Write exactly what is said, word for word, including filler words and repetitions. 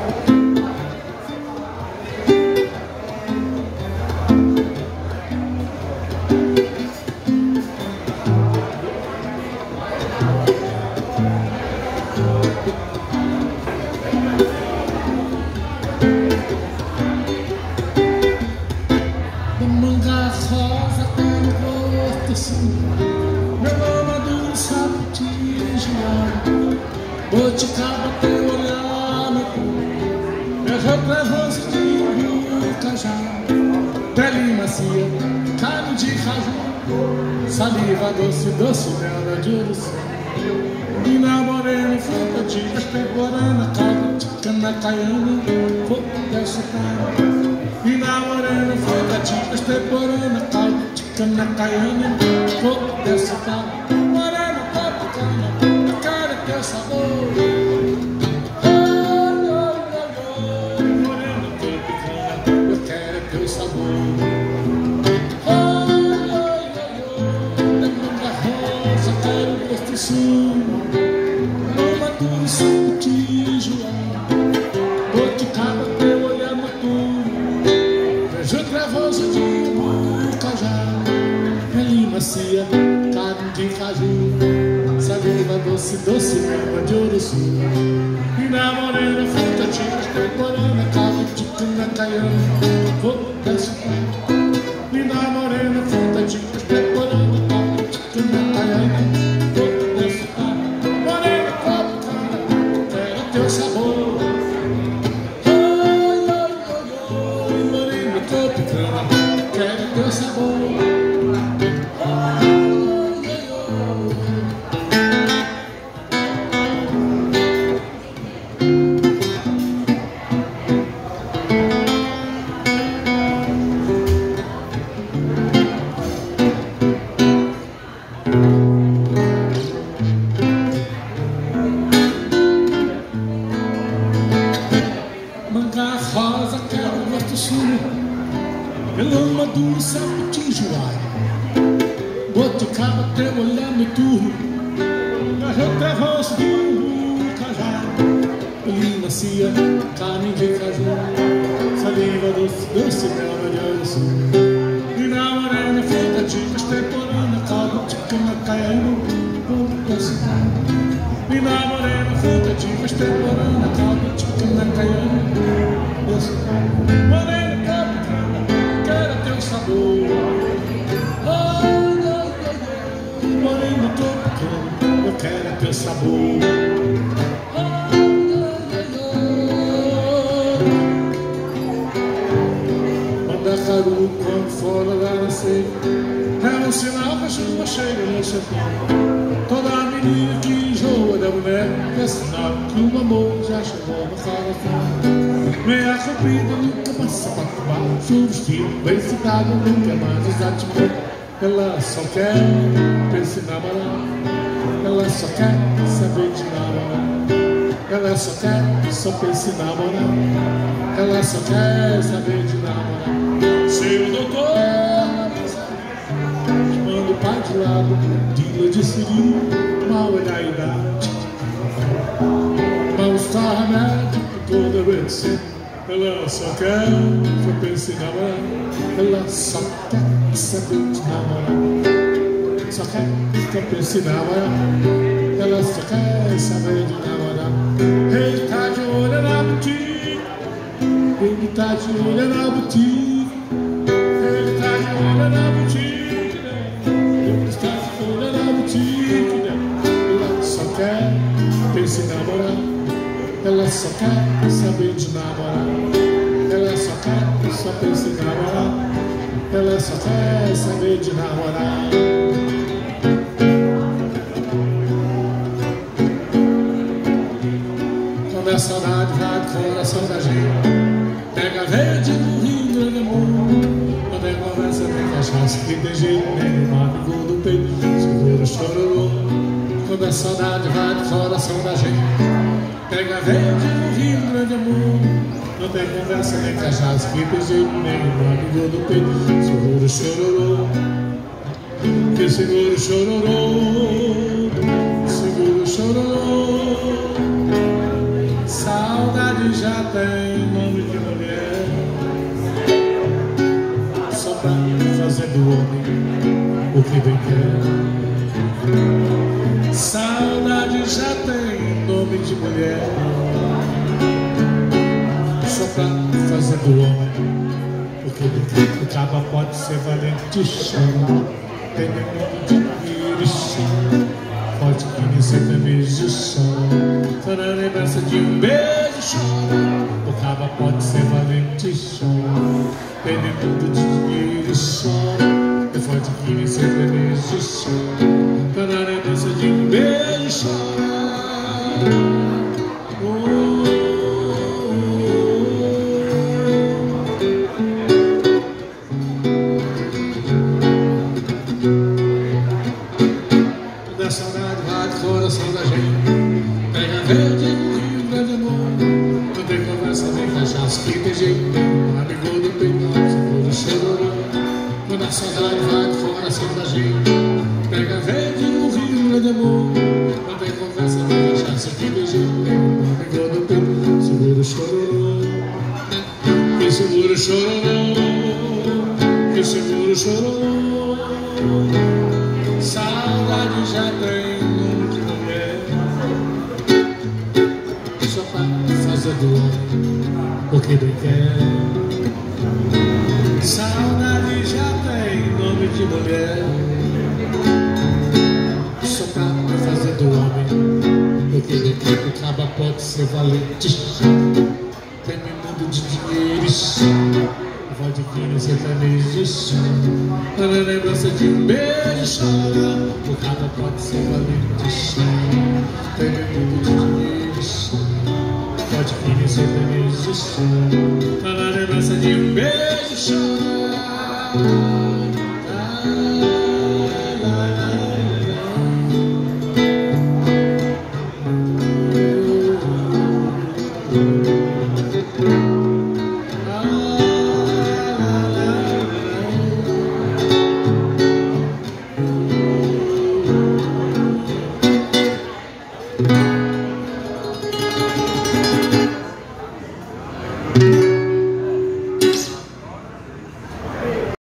Boticaba teu olhar no cu, é reprevoso de um cajá, pele macia, carne de caju, saliva doce, doce mel de uruçu, e na morena, fruta de espeborana, caldo de cana caiana, fogo dessa cara. E na morena, fruta de espeborana, caldo de cana caiana, fogo dessa cara. Morena, copo, cana, a cara é teu sabor. Uma dura suco de João, boticaba teu olhar maturo, beijo travoso de um cajá, pele macia, carne de caju, saliva doce, doce mel de uruçu, e na morena fruta de espeborana, caldo de cana caiana, fogo dessa cara. E na morena fruta de espeborana, caldo de cana caiana, sabor. Ai, ai, ai, ai, morena tropicana, quero teu sabor. Ai, ai, rosa, quero gosto sumo, pelama do sapo de joalho, boticaba teu olhar no turro, garrota rosto do cajado, pele macia, carne de caju, saliva doce, doce mel de uruçu, e na morena fruta de espeborana, caldo de cana caiana, fogo dessa cara. E na morena fruta de espeborana, caldo de cana caiana, morena tropicana, quero teu sabor. Ai, ai, ai, morena tropicana, eu quero teu sabor. Ai, ai, ai, Mandacaru, quando fora lá nascer, é um sinal que a chuva chega no chapéu. Toda menina que enjoa da mulher é sinal que o amor já chegou no coração. Meia comprida, nunca passa pra acabar. Seu vestido bem citado, nunca mais desativou. Ela só quer pensar em namorar, ela só quer saber de namorar, ela só quer, só pensa em namorar, ela só quer saber de namorar. Seu doutor manda o pai de lado, dila de siri, mal é da idade, mal está remédio por toda vez. Ela só quer, só pensa em namorar, ela só quer saber de namorar, só quer, só pensa em namorar, ela só quer saber de namorar. Ele tá de olho na boutique, ele tá de olho na boutique, ele tá de olho na boutique, ele tá de olho na boutique. Ela só quer, pensa em namorar, ela só quer saber de namorar, ela só quer, só pensa em namorar, ela só quer saber de namorar. Quando a saudade vai do coração da gente, pega verde no Rio Grande amor. Quando é conversa nem cachaça, que tem jeito nenhum, amigo do peito, segura o chororô. Quando a saudade vai do coração da gente, pega verde no Rio Grande amor. Não tem conversa nem cachaça, que tem jeito nenhum, amigo do peito, segura o chororô. Que segura o chororô, segura o chororô. Saudade Saudade já tem nome de mulher, só pra fazer do homem o que bem quer. Saudade já tem nome de mulher, só pra fazer do homem o que bem quer. O caba pode ser valente, chama, tem medo de dinheiro e chama, pode que nem sertanejo chora, só na lembrança de um beijo chora. O caba pode ser valente, chora, tem medo de dinheiro e chora, é forte que nem sertanejo chora, só na lembrança de um beijo chora. Oh, da saudade vai do coração da gente, pega verde no rio grande amor, não tem conversa nem cachaça que tem jeito, amigo do peito, seguro chororô. Quando a saudade vai do coração da gente, pega verde no rio grande amor, não tem conversa nem cachaça que tem jeito, amigo do peito, seguro chororô. Que seguro chororô, que seguro chororô. Saudade já tem nome de mulher, só pra fazer do homem o que bem quer. Saudade já tem nome de mulher, só pra fazer do homem o que bem quer. O caba pode ser valente, tem medo de dinheiro e chama, pode que nem sertanejo chora, na lembrança de um beijo chora. O caba pode ser valente, chora, tem medo de dinheiro chora, pode que nem sertanejo chora, na lembrança de um beijo chora.